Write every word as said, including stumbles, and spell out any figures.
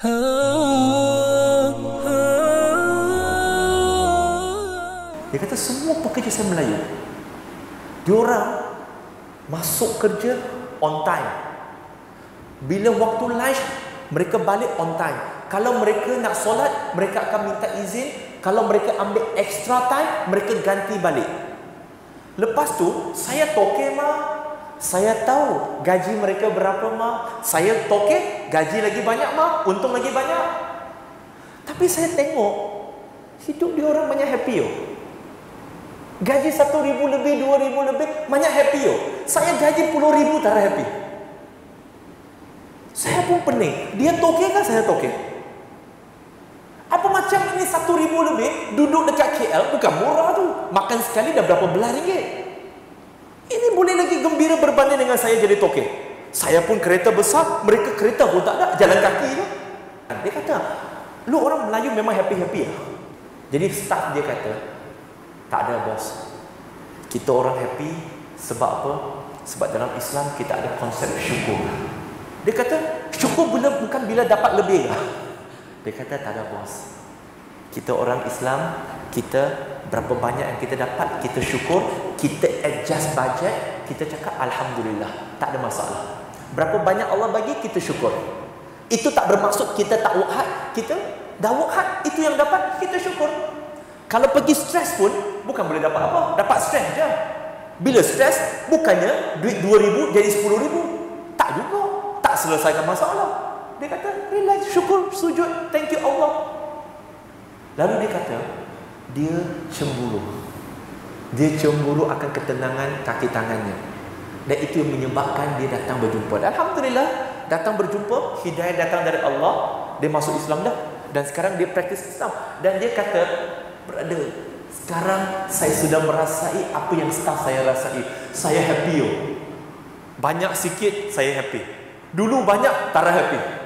Dia kata semua pekerja saya Melayu, diorang masuk kerja on time. Bila waktu lunch, mereka balik on time. Kalau mereka nak solat, mereka akan minta izin. Kalau mereka ambil extra time, mereka ganti balik. Lepas tu, saya toke mah. Saya tahu gaji mereka berapa mah. Saya toke, gaji lagi banyak mah. Untung lagi banyak. Tapi saya tengok, hidup dia orang banyak happy yo. Gaji satu ribu lebih, dua ribu lebih, banyak happy yo. Saya gaji puluh ribu tak happy. Saya pun pening. Dia toke kan saya toke? Apa macam ini satu ribu lebih, duduk dekat K L, bukan murah tu. Makan sekali dah berapa belas ringgit. Ini boleh lagi gembira berbanding dengan saya jadi toke. Saya pun kereta besar, mereka kereta pun tak ada, jalan kaki tu. Dia kata, lu orang Melayu memang happy-happy ya? Jadi staff dia kata, tak ada bos. Kita orang happy sebab apa? Sebab dalam Islam kita ada konsep syukur. Dia kata, syukur bila, bukan bila dapat lebih lah. Dia kata tak ada bos. Kita orang Islam, kita berapa banyak yang kita dapat, kita syukur, kita adjust budget, kita cakap alhamdulillah, tak ada masalah. Berapa banyak Allah bagi, kita syukur. Itu tak bermaksud kita tak work hard, kita dah work hard, itu yang dapat, kita syukur. Kalau pergi stres pun, bukan boleh dapat apa, dapat stres je. Bila stres, bukannya duit dua ribu jadi sepuluh ribu. Tak juga, tak selesaikan masalah. Dia kata, relax, syukur, sujud, thank you Allah. Lalu dia kata, dia cemburu. Dia cemburu akan ketenangan kaki tangannya. Dan itu yang menyebabkan dia datang berjumpa. Dan Alhamdulillah, datang berjumpa, hidayah datang dari Allah. Dia masuk Islam dah. Dan sekarang dia praktis Islam. Dan dia kata, brother, sekarang saya sudah merasai apa yang staff saya rasai. Saya happy yo. Banyak sikit, saya happy. Dulu banyak, tak happy.